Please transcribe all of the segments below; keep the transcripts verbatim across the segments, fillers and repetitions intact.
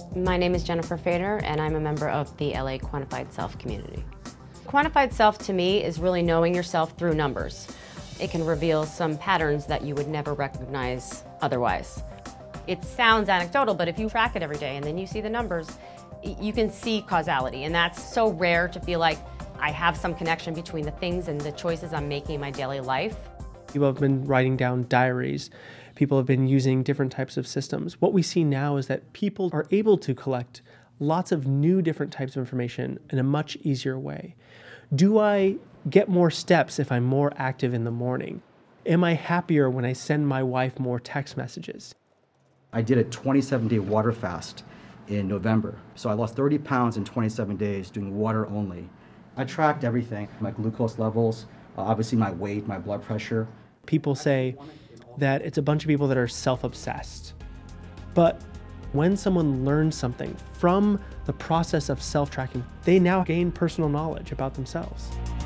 My name is Jennifer Fader, and I'm a member of the L A Quantified Self community. Quantified Self to me is really knowing yourself through numbers. It can reveal some patterns that you would never recognize otherwise. It sounds anecdotal, but if you track it every day and then you see the numbers, you can see causality, and that's so rare to feel like I have some connection between the things and the choices I'm making in my daily life. People have been writing down diaries. People have been using different types of systems. What we see now is that people are able to collect lots of new different types of information in a much easier way. Do I get more steps if I'm more active in the morning? Am I happier when I send my wife more text messages? I did a twenty-seven day water fast in November. So I lost thirty pounds in twenty-seven days doing water only. I tracked everything, my glucose levels, uh, obviously my weight, my blood pressure. People say that it's a bunch of people that are self-obsessed. But when someone learns something from the process of self-tracking, they now gain personal knowledge about themselves.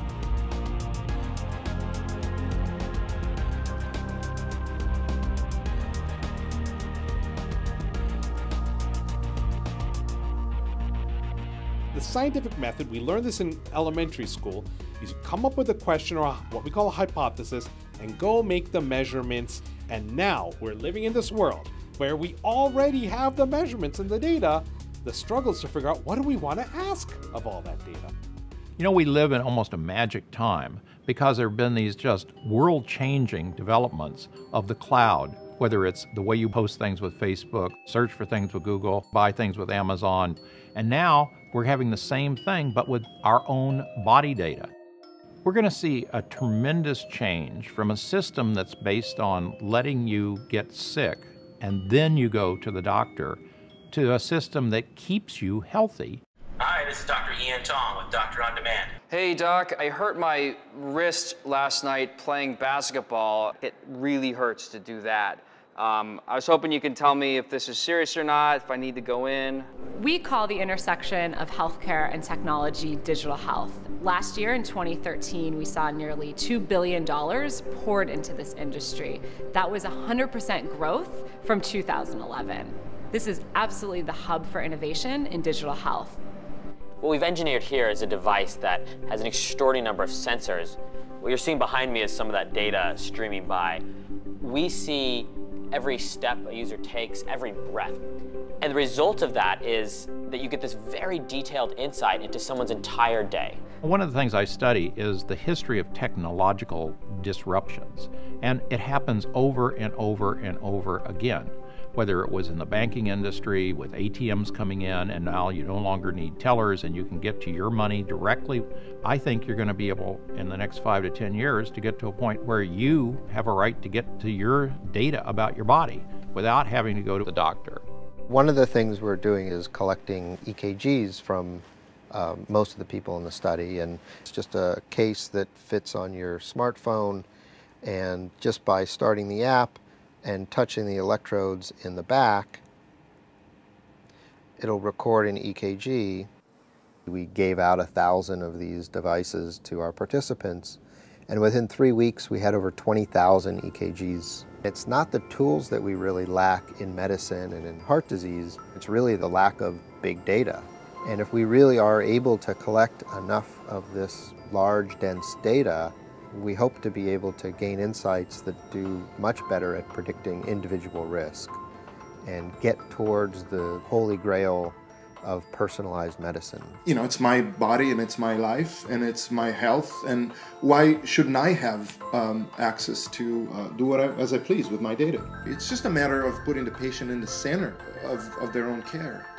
The scientific method, we learned this in elementary school, is you come up with a question or a, what we call a hypothesis and go make the measurements. And now we're living in this world where we already have the measurements and the data. The struggle is to figure out, what do we want to ask of all that data? You know, we live in almost a magic time because there have been these just world-changing developments of the cloud, whether it's the way you post things with Facebook, search for things with Google, buy things with Amazon, and now we're having the same thing but with our own body data. We're going to see a tremendous change from a system that's based on letting you get sick and then you go to the doctor to a system that keeps you healthy. Hi, this is Doctor Ian Tong with Doctor On Demand. Hey Doc, I hurt my wrist last night playing basketball. It really hurts to do that. Um, I was hoping you can tell me if this is serious or not, if I need to go in. We call the intersection of healthcare and technology digital health. Last year in twenty thirteen, we saw nearly two billion dollars poured into this industry. That was one hundred percent growth from two thousand eleven. This is absolutely the hub for innovation in digital health. What we've engineered here is a device that has an extraordinary number of sensors. What you're seeing behind me is some of that data streaming by. We see every step a user takes, every breath. And the result of that is that you get this very detailed insight into someone's entire day. One of the things I study is the history of technological disruptions, and it happens over and over and over again. Whether it was in the banking industry with A T Ms coming in and now you no longer need tellers and you can get to your money directly, I think you're going to be able in the next five to ten years to get to a point where you have a right to get to your data about your body without having to go to the doctor. One of the things we're doing is collecting E K Gs from uh, most of the people in the study, and it's just a case that fits on your smartphone, and just by starting the app and touching the electrodes in the back, it'll record an E K G. We gave out a thousand of these devices to our participants, and within three weeks we had over twenty thousand E K Gs. It's not the tools that we really lack in medicine and in heart disease, it's really the lack of big data. And if we really are able to collect enough of this large, dense data, we hope to be able to gain insights that do much better at predicting individual risk and get towards the holy grail of personalized medicine. You know, it's my body and it's my life and it's my health, and why shouldn't I have um, access to uh, do what I, as I please with my data? It's just a matter of putting the patient in the center of, of their own care.